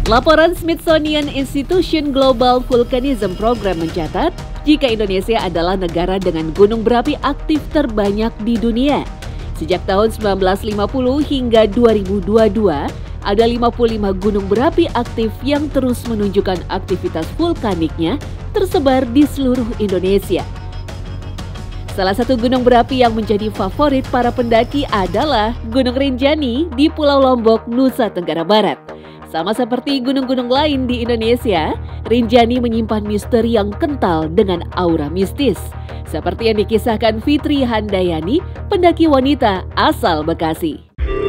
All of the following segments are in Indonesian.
Laporan Smithsonian Institution Global Volcanism Program mencatat, jika Indonesia adalah negara dengan gunung berapi aktif terbanyak di dunia. Sejak tahun 1950 hingga 2022, ada 55 gunung berapi aktif yang terus menunjukkan aktivitas vulkaniknya tersebar di seluruh Indonesia. Salah satu gunung berapi yang menjadi favorit para pendaki adalah Gunung Rinjani di Pulau Lombok, Nusa Tenggara Barat. Sama seperti gunung-gunung lain di Indonesia, Rinjani menyimpan misteri yang kental dengan aura mistis. Seperti yang dikisahkan Fitri Handayani, pendaki wanita asal Bekasi.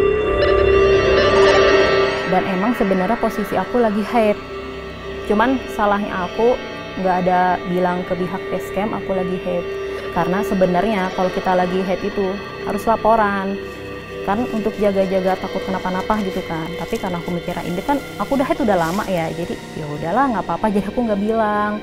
Dan emang sebenarnya posisi aku lagi haid. Cuman salahnya aku nggak ada bilang ke pihak base camp aku lagi haid. Karena sebenarnya kalau kita lagi haid itu harus laporan. Kan untuk jaga-jaga takut kenapa-napa gitu kan. Tapi karena aku mikirnya ini kan aku udah haid udah lama ya. Jadi ya udahlah nggak apa-apa, jadi aku nggak bilang.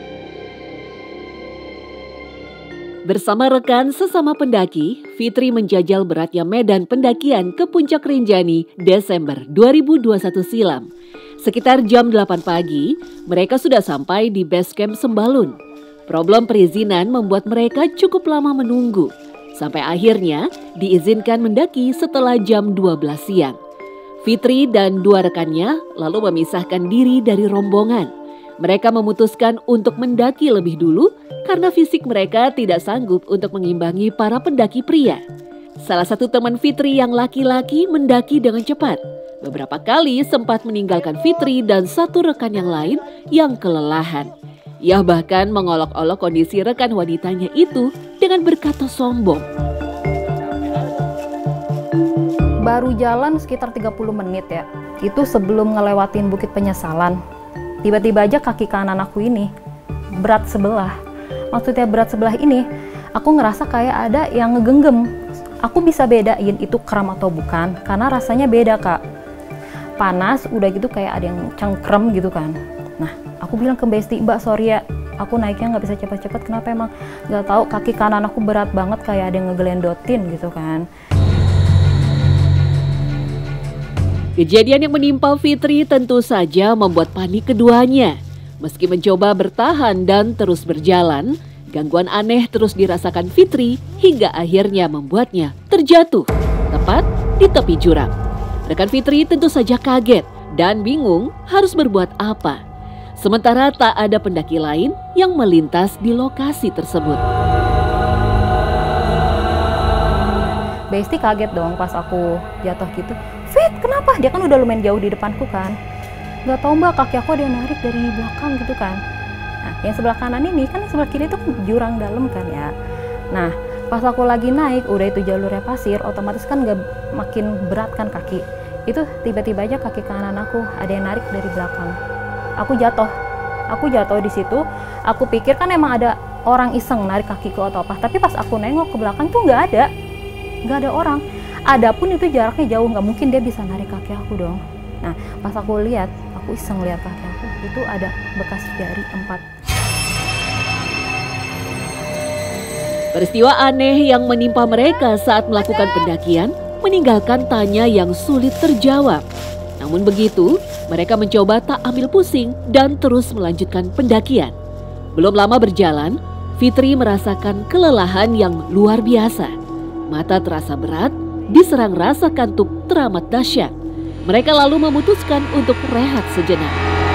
Bersama rekan sesama pendaki, Fitri menjajal beratnya medan pendakian ke Puncak Rinjani Desember 2021 silam. Sekitar jam 8 pagi, mereka sudah sampai di base camp Sembalun. Problem perizinan membuat mereka cukup lama menunggu. Sampai akhirnya diizinkan mendaki setelah jam 12 siang. Fitri dan dua rekannya lalu memisahkan diri dari rombongan. Mereka memutuskan untuk mendaki lebih dulu karena fisik mereka tidak sanggup untuk mengimbangi para pendaki pria. Salah satu teman Fitri yang laki-laki mendaki dengan cepat. Beberapa kali sempat meninggalkan Fitri dan satu rekan yang lain yang kelelahan. Ia bahkan mengolok-olok kondisi rekan wanitanya itu dengan berkata sombong. Baru jalan sekitar 30 menit ya. Itu sebelum ngelewatin Bukit Penyesalan. Tiba-tiba aja kaki kanan aku ini berat sebelah. Maksudnya berat sebelah ini, aku ngerasa kayak ada yang ngegenggam. Aku bisa bedain itu kram atau bukan, karena rasanya beda kak. Panas, udah gitu kayak ada yang cengkrem gitu kan. Nah, aku bilang ke Besti, Mbak sorry ya, aku naiknya nggak bisa cepat-cepat. Kenapa emang? Nggak tahu, kaki kanan aku berat banget kayak ada yang ngegelendotin gitu kan. Kejadian yang menimpa Fitri tentu saja membuat panik keduanya. Meski mencoba bertahan dan terus berjalan, gangguan aneh terus dirasakan Fitri hingga akhirnya membuatnya terjatuh tepat di tepi jurang. Rekan Fitri tentu saja kaget dan bingung harus berbuat apa. Sementara tak ada pendaki lain yang melintas di lokasi tersebut. Besti kaget dong pas aku jatuh gitu. Fit, kenapa? Dia kan udah lumayan jauh di depanku kan. Gak tau mbak, kaki aku ada yang narik dari belakang gitu kan. Nah, yang sebelah kanan ini kan, yang sebelah kiri itu jurang dalam kan ya. Nah, pas aku lagi naik, udah itu jalurnya pasir, otomatis kan gak makin berat kan kaki. Itu tiba-tiba aja kaki kanan aku ada yang narik dari belakang. Aku jatuh di situ. Aku pikir kan emang ada orang iseng narik kakiku atau apa. Tapi pas aku nengok ke belakang tuh nggak ada orang. Adapun itu jaraknya jauh, nggak mungkin dia bisa narik kaki aku dong. Nah, pas aku lihat, aku iseng lihat kaki aku, itu ada bekas jari 4. Peristiwa aneh yang menimpa mereka saat melakukan pendakian meninggalkan tanya yang sulit terjawab. Namun begitu, mereka mencoba tak ambil pusing dan terus melanjutkan pendakian. Belum lama berjalan, Fitri merasakan kelelahan yang luar biasa. Mata terasa berat, diserang rasa kantuk teramat dahsyat. Mereka lalu memutuskan untuk rehat sejenak.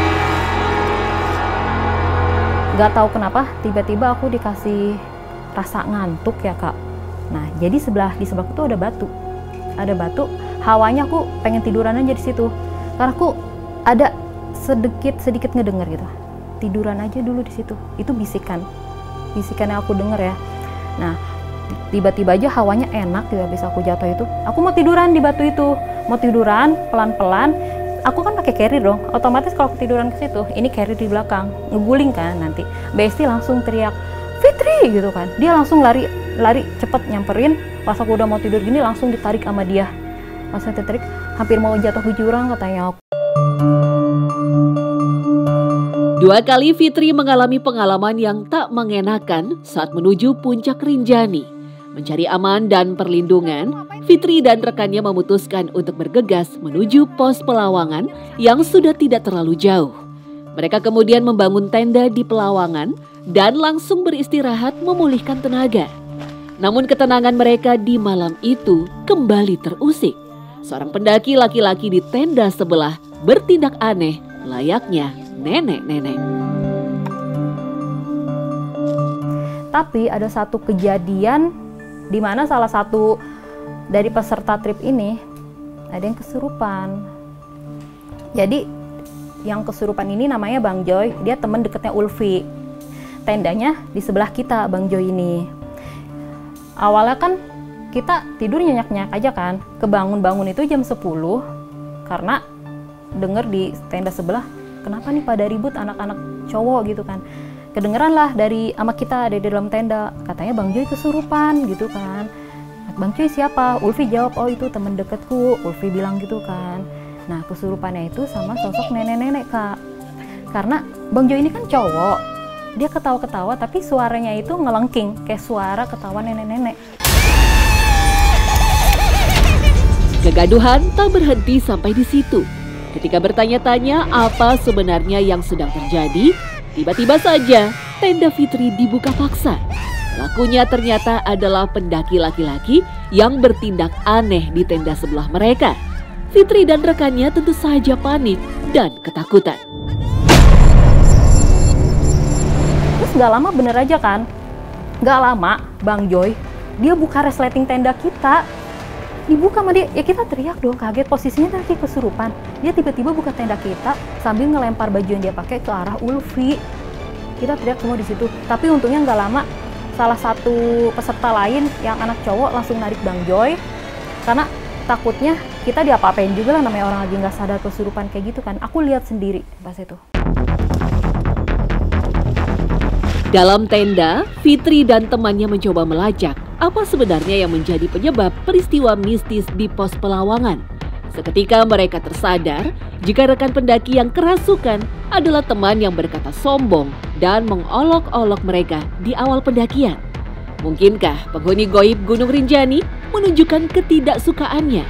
Gak tahu kenapa, tiba-tiba aku dikasih rasa ngantuk ya kak. Nah, jadi di sebelah itu ada batu. Ada batu, hawanya aku pengen tiduran aja di situ. Karena aku ada sedikit ngedenger gitu. Tiduran aja dulu di situ. Itu bisikan yang aku denger ya. Nah, tiba-tiba aja hawanya enak gitu habis aku jatuh itu. Aku mau tiduran di batu itu. Mau tiduran pelan-pelan. Aku kan pakai carrier dong. Otomatis kalau ketiduran ke situ, ini carrier di belakang, ngeguling kan nanti. Besti langsung teriak, "Fitri!" gitu kan. Dia langsung lari cepet nyamperin. Pas aku udah mau tidur gini langsung ditarik sama dia. Langsung ditarik, hampir mau jatuh ke jurang katanya aku. 2 kali Fitri mengalami pengalaman yang tak mengenakan saat menuju Puncak Rinjani. Mencari aman dan perlindungan, Fitri dan rekannya memutuskan untuk bergegas menuju pos Pelawangan yang sudah tidak terlalu jauh. Mereka kemudian membangun tenda di Pelawangan dan langsung beristirahat memulihkan tenaga. Namun ketenangan mereka di malam itu kembali terusik. Seorang pendaki laki-laki di tenda sebelah bertindak aneh layaknya nenek-nenek. Tapi ada satu kejadian di mana salah satu dari peserta trip ini ada yang kesurupan. Jadi yang kesurupan ini namanya Bang Joy, dia teman dekatnya Ulfi. Tendanya di sebelah kita Bang Joy ini. Awalnya kan kita tidur nyenyak-nyenyak aja kan, kebangun-bangun itu jam 10 karena denger di tenda sebelah kenapa nih pada ribut anak-anak cowok gitu kan. Kedengeran lah dari ama kita ada di dalam tenda, katanya Bang Joy kesurupan gitu kan. Bang Joy siapa? Ulfi jawab, oh itu temen deketku. Ulfi bilang gitu kan. Nah kesurupannya itu sama sosok nenek-nenek kak. Karena Bang Joy ini kan cowok, dia ketawa-ketawa tapi suaranya itu ngelengking kayak suara ketawa nenek-nenek. Kegaduhan tak berhenti sampai di situ. Ketika bertanya-tanya apa sebenarnya yang sedang terjadi, tiba-tiba saja tenda Fitri dibuka paksa. Pelakunya ternyata adalah pendaki laki-laki yang bertindak aneh di tenda sebelah mereka. Fitri dan rekannya tentu saja panik dan ketakutan. Terus gak lama bener aja kan? Gak lama Bang Joy, dia buka resleting tenda kita. Dibuka sama dia, ya kita teriak dong, kaget, posisinya lagi kesurupan. Dia tiba-tiba buka tenda kita sambil ngelempar baju yang dia pakai ke arah Ulfi. Kita teriak semua di situ. Tapi untungnya nggak lama, salah satu peserta lain yang anak cowok langsung narik Bang Joy. Karena takutnya kita diapa-apain juga lah, namanya orang lagi nggak sadar kesurupan kayak gitu kan. Aku lihat sendiri pas itu. Dalam tenda, Fitri dan temannya mencoba melacak apa sebenarnya yang menjadi penyebab peristiwa mistis di pos Pelawangan. Seketika mereka tersadar jika rekan pendaki yang kerasukan adalah teman yang berkata sombong dan mengolok-olok mereka di awal pendakian. Mungkinkah penghuni goib Gunung Rinjani menunjukkan ketidaksukaannya?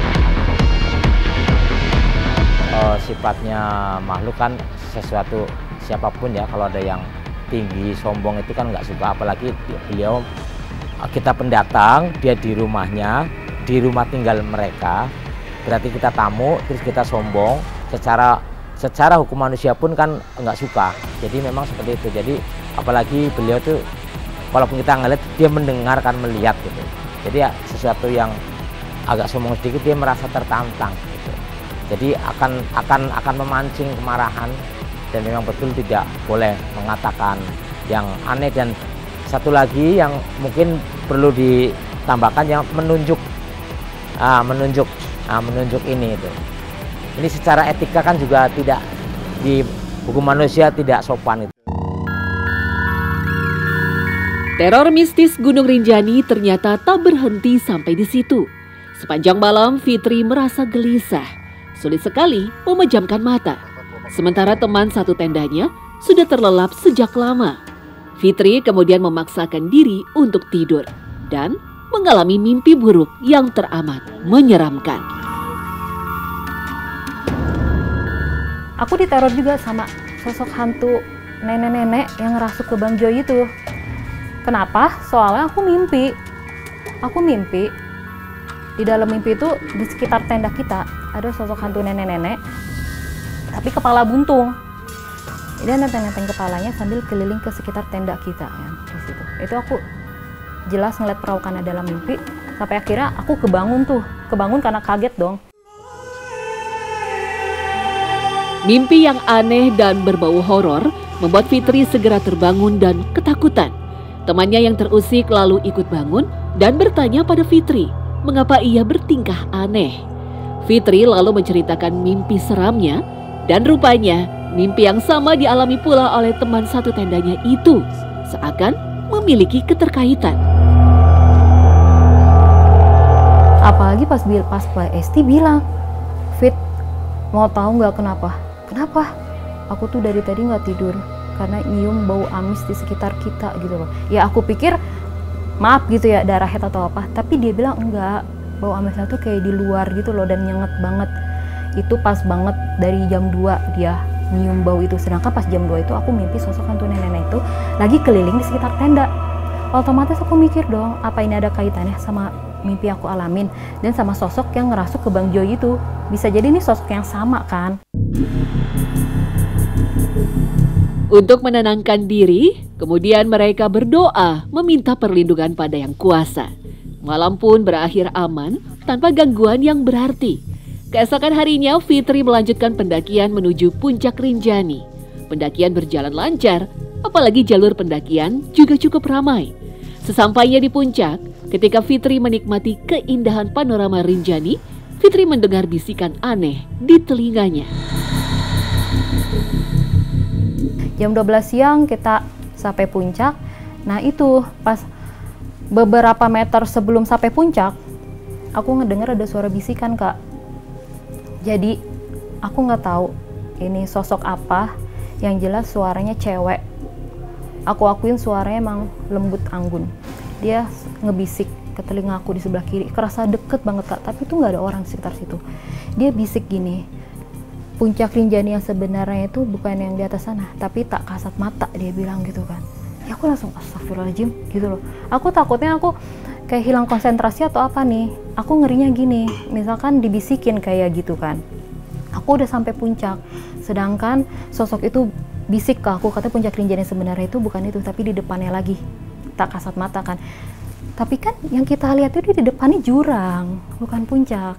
Sifatnya makhluk kan sesuatu siapapun ya, kalau ada yang tinggi sombong itu kan nggak suka, apalagi beliau kita pendatang, dia di rumahnya, di rumah tinggal mereka, berarti kita tamu, terus kita sombong, secara hukum manusia pun kan nggak suka. Jadi memang seperti itu. Jadi apalagi beliau tuh, walaupun kita ngeliat, dia mendengarkan, melihat gitu. Jadi ya, sesuatu yang agak sombong sedikit, dia merasa tertantang gitu. Jadi akan memancing kemarahan, dan memang betul tidak boleh mengatakan yang aneh. Dan satu lagi yang mungkin perlu ditambahkan, yang menunjuk ini itu. Ini secara etika kan juga tidak, di hukum manusia tidak sopan itu. Teror mistis Gunung Rinjani ternyata tak berhenti sampai di situ. Sepanjang malam Fitri merasa gelisah, sulit sekali memejamkan mata. Sementara teman satu tendanya sudah terlelap sejak lama. Fitri kemudian memaksakan diri untuk tidur dan mengalami mimpi buruk yang teramat menyeramkan. Aku diteror juga sama sosok hantu nenek-nenek yang ngerasuk ke Bang Joy itu. Kenapa? Soalnya aku mimpi di dalam mimpi itu di sekitar tenda kita ada sosok hantu nenek-nenek tapi kepala buntung. Dia nenteng-nenteng kepalanya sambil keliling ke sekitar tenda kita ya, di situ. Itu aku jelas ngeliat perawakannya dalam mimpi, sampai akhirnya aku kebangun karena kaget dong. Mimpi yang aneh dan berbau horor membuat Fitri segera terbangun dan ketakutan. Temannya yang terusik lalu ikut bangun dan bertanya pada Fitri, mengapa ia bertingkah aneh. Fitri lalu menceritakan mimpi seramnya, dan rupanya mimpi yang sama dialami pula oleh teman satu tendanya itu, seakan memiliki keterkaitan. Apalagi pas Pak Esti bilang, Fit, mau tahu nggak kenapa? Kenapa? Aku tuh dari tadi nggak tidur karena nyium bau amis di sekitar kita gitu loh. Ya aku pikir maaf gitu ya, darah head atau apa. Tapi dia bilang enggak, bau amesnya tuh kayak di luar gitu loh dan nyengat banget. Itu pas banget dari jam 2 dia nyium bau itu. Sedangkan pas jam 2 itu aku mimpi sosok hantu nenek itu lagi keliling di sekitar tenda. Otomatis aku mikir dong, apa ini ada kaitannya sama mimpi aku alamin dan sama sosok yang ngerasuk ke Bang Joy itu. Bisa jadi ini sosok yang sama kan. Untuk menenangkan diri, kemudian mereka berdoa meminta perlindungan pada Yang Kuasa. Malam pun berakhir aman tanpa gangguan yang berarti. Keesokan harinya Fitri melanjutkan pendakian menuju Puncak Rinjani. Pendakian berjalan lancar, apalagi jalur pendakian juga cukup ramai. Sesampainya di puncak, ketika Fitri menikmati keindahan panorama Rinjani, Fitri mendengar bisikan aneh di telinganya. Jam 12 siang kita sampai puncak. Nah itu pas beberapa meter sebelum sampai puncak, aku ngedenger ada suara bisikan, Kak. Jadi aku nggak tahu ini sosok apa, yang jelas suaranya cewek. Aku akuin suaranya emang lembut anggun. Dia ngebisik ke telinga aku di sebelah kiri, kerasa deket banget, Kak, tapi itu nggak ada orang sekitar situ. Dia bisik gini, Puncak Rinjani yang sebenarnya itu bukan yang di atas sana, tapi tak kasat mata, dia bilang gitu kan. Ya aku langsung astagfirullahaladzim gitu loh. Aku takutnya aku kayak hilang konsentrasi atau apa nih. Aku ngerinya gini, misalkan dibisikin kayak gitu kan. Aku udah sampai puncak, sedangkan sosok itu bisik ke aku, kata Puncak Rinjani sebenarnya itu bukan itu, tapi di depannya lagi, tak kasat mata kan. Tapi kan yang kita lihat itu di depannya jurang, bukan puncak.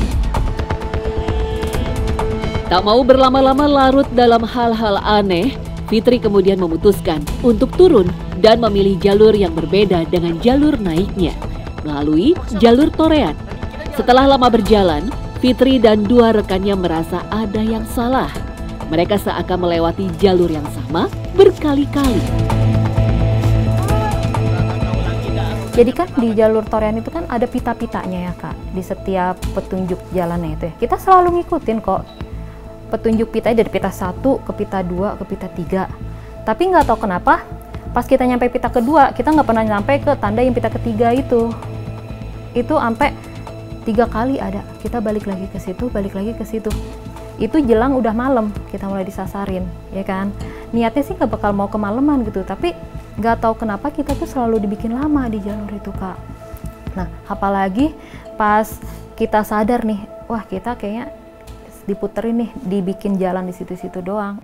Tak mau berlama-lama larut dalam hal-hal aneh, Fitri kemudian memutuskan untuk turun dan memilih jalur yang berbeda dengan jalur naiknya, melalui jalur Torean. Setelah lama berjalan, Fitri dan 2 rekannya merasa ada yang salah. Mereka seakan melewati jalur yang sama berkali-kali. Jadi kan di jalur Torean itu kan ada pita-pitanya ya, Kak, di setiap petunjuk jalannya itu ya. Kita selalu ngikutin kok petunjuk pitanya, dari pita 1 ke pita 2 ke pita 3. Tapi nggak tahu kenapa pas kita nyampe pita kedua, kita nggak pernah nyampe ke tanda yang pita ketiga itu. Itu sampai 3 kali ada. Kita balik lagi ke situ, balik lagi ke situ. Itu jelang udah malam, kita mulai disasarin, ya kan. Niatnya sih nggak bakal mau kemalaman gitu, tapi nggak tahu kenapa kita tuh selalu dibikin lama di jalur itu, Kak. Nah, apalagi pas kita sadar nih, wah kita kayaknya diputerin nih, dibikin jalan di situ-situ doang.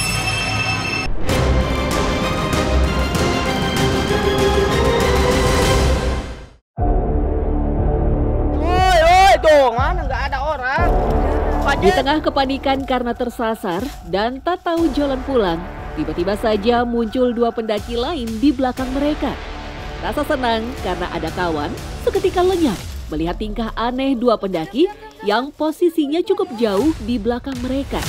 Tuh, mana nggak ada orang. Di tengah kepanikan karena tersasar dan tak tahu jalan pulang, tiba-tiba saja muncul 2 pendaki lain di belakang mereka. Rasa senang karena ada kawan seketika lenyap melihat tingkah aneh 2 pendaki yang posisinya cukup jauh di belakang mereka.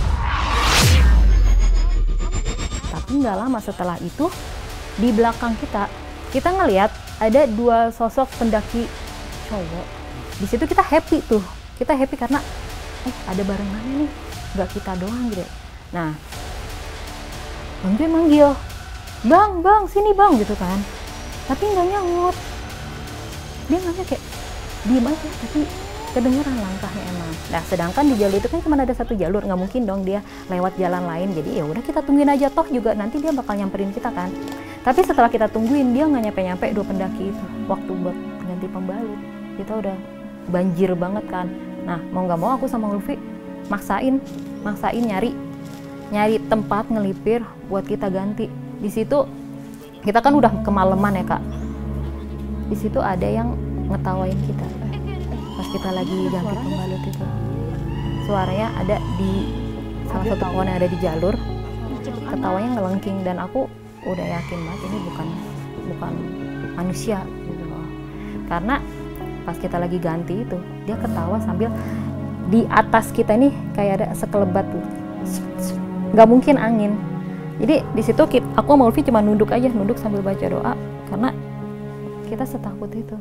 Tapi nggak lama setelah itu, di belakang kita ngelihat ada 2 sosok pendaki cowok. Di situ kita happy tuh, kita happy karena ada barengannya nih, nggak kita doang gitu. Nah, Bang Joy manggil, bang sini bang gitu kan, tapi nggak nyangut. Dia nanya kayak diem aja, tapi kedengeran langkahnya emang. Nah, sedangkan di jalur itu kan cuma ada 1 jalur, nggak mungkin dong dia lewat jalan lain. Jadi ya udah kita tungguin aja, toh juga nanti dia bakal nyamperin kita kan. Tapi setelah kita tungguin, dia nggak nyampe 2 pendaki itu. Waktu buat ganti pembalut, kita udah banjir banget kan. Nah, mau nggak mau aku sama Lutfi maksain nyari tempat ngelipir buat kita ganti. Di situ kita kan udah kemalaman ya, Kak. Di situ ada yang ngetawain kita pas kita lagi ganti pembalut itu. Suaranya ada di salah satu pohon yang ada di jalur, ketawanya ngelengking, dan aku udah yakin banget ini bukan manusia gitu loh. Karena pas kita lagi ganti itu, dia ketawa sambil di atas kita nih kayak ada sekelebat tuh, nggak mungkin angin. Jadi di situ aku sama Ulfi cuma nunduk sambil baca doa karena kita setakut itu.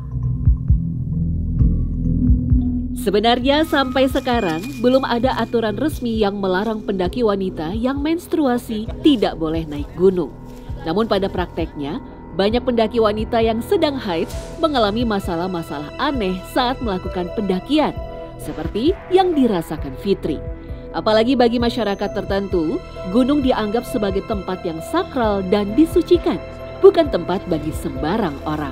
Sebenarnya sampai sekarang belum ada aturan resmi yang melarang pendaki wanita yang menstruasi tidak boleh naik gunung. Namun pada prakteknya, banyak pendaki wanita yang sedang haid mengalami masalah-masalah aneh saat melakukan pendakian, seperti yang dirasakan Fitri. Apalagi bagi masyarakat tertentu, gunung dianggap sebagai tempat yang sakral dan disucikan, bukan tempat bagi sembarang orang.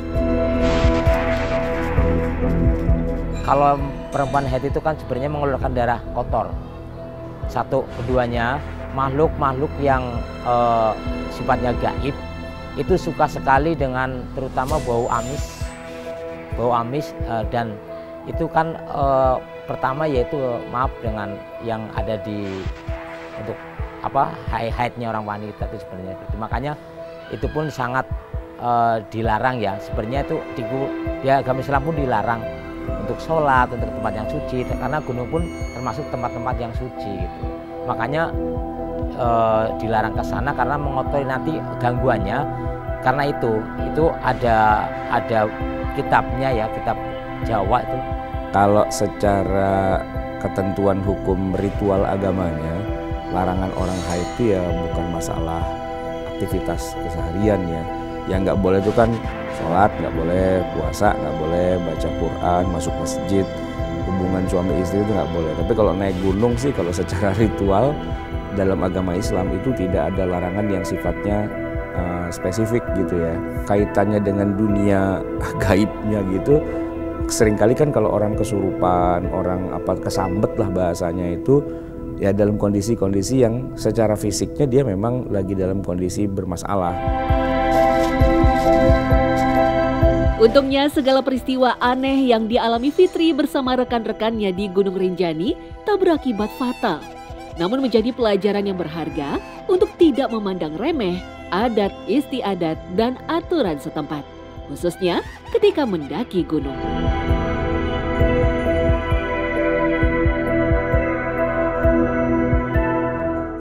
Kalau perempuan haid itu kan sebenarnya mengeluarkan darah kotor. Satu, keduanya makhluk-makhluk yang sifatnya gaib itu suka sekali dengan terutama bau amis dan itu kan pertama yaitu maaf dengan yang ada di untuk haidnya orang wanita itu sebenarnya. Makanya itu pun sangat dilarang ya. Sebenarnya itu di agama Islam pun dilarang untuk sholat, untuk tempat yang suci, karena gunung pun termasuk tempat-tempat yang suci gitu. Makanya dilarang ke sana karena mengotori nanti gangguannya. Karena itu ada kitabnya ya, kitab Jawa itu. Kalau secara ketentuan hukum ritual agamanya, larangan orang haid itu ya bukan masalah aktivitas keseharian ya. Yang nggak boleh itu kan sholat, nggak boleh puasa, nggak boleh baca Quran, masuk masjid, hubungan suami istri itu nggak boleh. Tapi kalau naik gunung sih, kalau secara ritual dalam agama Islam itu tidak ada larangan yang sifatnya spesifik gitu ya. Kaitannya dengan dunia gaibnya gitu, seringkali kan kalau orang kesurupan, orang kesambet lah bahasanya itu, ya dalam kondisi-kondisi yang secara fisiknya dia memang lagi dalam kondisi bermasalah. Untungnya segala peristiwa aneh yang dialami Fitri bersama rekan-rekannya di Gunung Rinjani tak berakibat fatal, namun menjadi pelajaran yang berharga untuk tidak memandang remeh adat istiadat dan aturan setempat, khususnya ketika mendaki gunung.